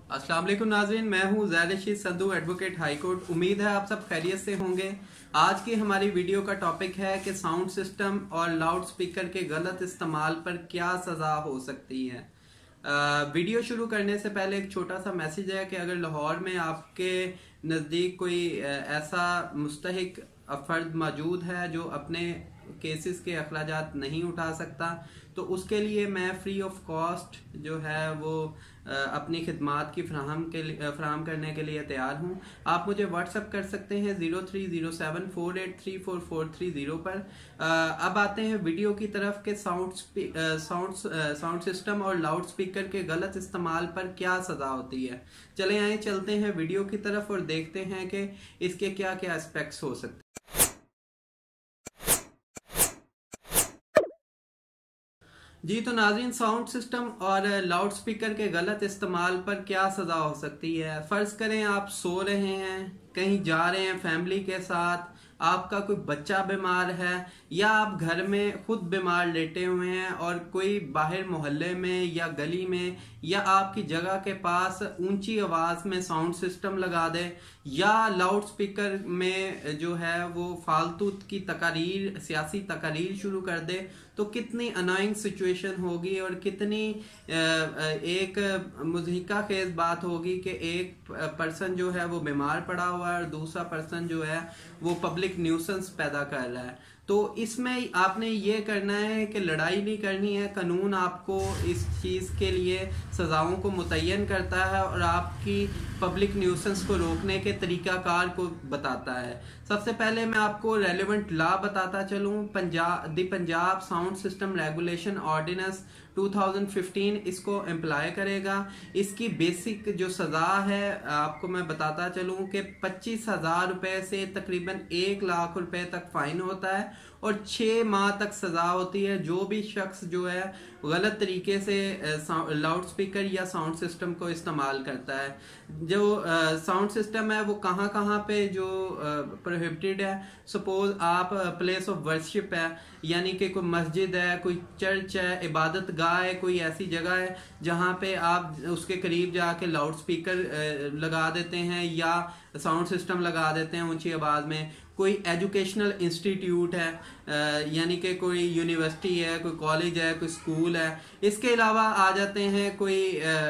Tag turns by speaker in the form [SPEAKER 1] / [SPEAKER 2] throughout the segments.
[SPEAKER 1] अस्सलाम वालेकुम नाज़रीन, मैं हूं Zaid Rashid Sandhu, advocate high court. उम्मीद है आप सब खैरियत से होंगे। आज की हमारी वीडियो का टॉपिक है कि साउंड सिस्टम और लाउड स्पीकर के गलत इस्तेमाल पर क्या सज़ा हो सकती है। वीडियो शुरू करने से पहले एक छोटा सा मैसेज है कि अगर लाहौर में आपके नज़दीक कोई ऐसा मुस्तहिक फ़र्द मौजूद है जो अपने केसेस के अखराजात नहीं उठा सकता, तो उसके लिए मैं फ्री ऑफ कॉस्ट जो है वो अपनी खिदमात की फ्राहम करने के लिए तैयार हूँ। आप मुझे व्हाट्सअप कर सकते हैं 030748344430 पर। अब आते हैं वीडियो की तरफ के साउंड सिस्टम और लाउड स्पीकर के गलत इस्तेमाल पर क्या सज़ा होती है। चले आए चलते हैं वीडियो की तरफ और देखते हैं कि इसके क्या क्या एस्पेक्ट्स हो सकते हैं। जी तो नाज़रीन, साउंड सिस्टम और लाउड स्पीकर के गलत इस्तेमाल पर क्या सज़ा हो सकती है। फ़र्ज़ करें आप सो रहे हैं, कहीं जा रहे हैं फैमिली के साथ, आपका कोई बच्चा बीमार है या आप घर में खुद बीमार लेटे हुए हैं और कोई बाहर मोहल्ले में या गली में या आपकी जगह के पास ऊंची आवाज़ में साउंड सिस्टम लगा दे या लाउड स्पीकर में जो है वो फालतू की तकारीर, सियासी तकारीर शुरू कर दे, तो कितनी अनोइंग सिचुएशन होगी और कितनी एक मुज़हिका खेज बात होगी कि एक पर्सन जो है वो बीमार पड़ा हुआ है और दूसरा पर्सन जो है वो पब्लिक न्यूसेंस पैदा कर रहा है। तो इसमें आपने ये करना है कि लड़ाई नहीं करनी है। कानून आपको इस चीज़ के लिए सज़ाओं को मुतय्यन करता है और आपकी पब्लिक न्यूसेंस को रोकने के तरीक़ाकार को बताता है। सबसे पहले मैं आपको रेलेवेंट लॉ बताता चलूँ। Punjab sound system regulation ordinance 2015 इसको अप्लाई करेगा। इसकी बेसिक जो सज़ा है आपको मैं बताता चलूँ कि 25,000 रुपये से तकरीबन 1 लाख रुपए तक फाइन होता है और 6 माह तक सज़ा होती है जो भी शख्स जो है गलत तरीके से लाउड स्पीकर या साउंड सिस्टम को इस्तेमाल करता है। जो साउंड सिस्टम है वो कहाँ कहाँ पे जो प्रोहिबिटेड है। सपोज आप प्लेस ऑफ वर्शिप है, यानी कि कोई मस्जिद है, कोई चर्च है, इबादत गाह है, कोई ऐसी जगह है जहाँ पे आप उसके करीब जाके लाउड स्पीकर लगा देते हैं या साउंड सिस्टम लगा देते हैं ऊंची आवाज़ में। कोई एजुकेशनल इंस्टीट्यूट है, यानी कि कोई यूनिवर्सिटी है, कोई कॉलेज है, कोई स्कूल है। इसके अलावा आ जाते हैं कोई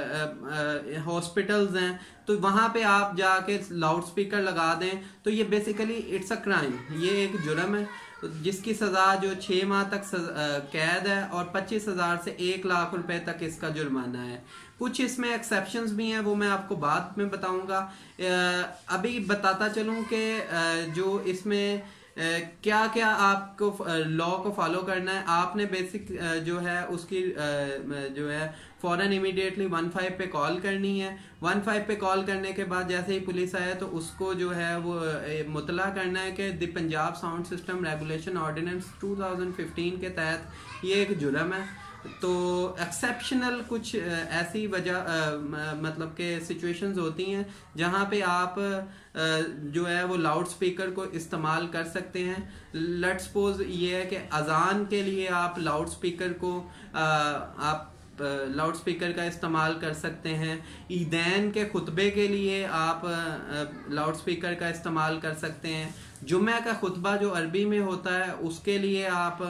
[SPEAKER 1] हॉस्पिटल्स हैं, तो वहाँ पे आप जाके लाउड स्पीकर लगा दें तो ये बेसिकली इट्स अ क्राइम, ये एक जुर्म है जिसकी सज़ा जो 6 माह तक कैद है और 25,000 से 1 लाख रुपए तक इसका जुर्माना है। कुछ इसमें एक्सेप्शंस भी हैं, वो मैं आपको बाद में बताऊंगा। अभी बताता चलूं कि जो इसमें क्या क्या आपको लॉ को फॉलो करना है। आपने बेसिक जो है उसकी जो है फौरन इमीडिएटली 15 पे कॉल करनी है। 15 पे कॉल करने के बाद जैसे ही पुलिस आए तो उसको जो है वो मुतला करना है कि the Punjab sound system regulation ordinance 2015 के तहत ये एक जुर्म है। तो एक्सेप्शनल कुछ ऐसी वजह मतलब के सिचुएशंस होती हैं जहाँ पे आप जो है वो लाउड स्पीकर को इस्तेमाल कर सकते हैं। लेट्स सपोज ये है कि अजान के लिए आप लाउड स्पीकर को आप लाउड स्पीकर का इस्तेमाल कर सकते हैं। ईदैन के खुतबे के लिए आप लाउड स्पीकर का इस्तेमाल कर सकते हैं। जुम्मे का खुतबा जो अरबी में होता है उसके लिए आप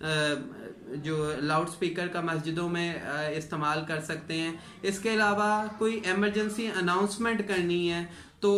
[SPEAKER 1] जो लाउड स्पीकर का मस्जिदों में इस्तेमाल कर सकते हैं। इसके अलावा कोई इमरजेंसी अनाउंसमेंट करनी है तो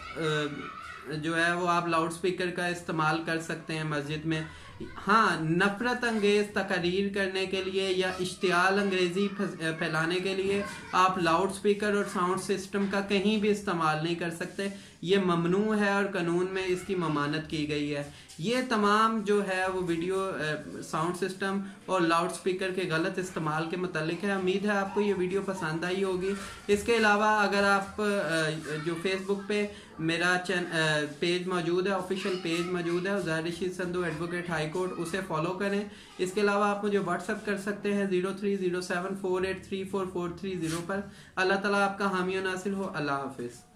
[SPEAKER 1] जो है वो आप लाउड स्पीकर का इस्तेमाल कर सकते हैं मस्जिद में। हाँ, नफरत अंगेज तकरीर करने के लिए या इश्तियाल अंग्रेजी फैलाने के लिए आप लाउड स्पीकर और साउंड सिस्टम का कहीं भी इस्तेमाल नहीं कर सकते। ये ममनू है और कानून में इसकी ममानत की गई है। ये तमाम जो है वो वीडियो साउंड सिस्टम और लाउड स्पीकर के गलत इस्तेमाल के मुतालिक है। उम्मीद है आपको ये वीडियो पसंद आई होगी। इसके अलावा अगर आप जो फेसबुक पे मेरा पेज मौजूद है, ऑफिशियल पेज मौजूद है Zaid Rashid Sandhu advocate high court, उसे फॉलो करें। इसके अलावा आप मुझे व्हाट्सअप कर सकते हैं 030748344430 पर। अल्लाह ताला आपका हामी और नासिर हो। अल्लाह हाफिज़।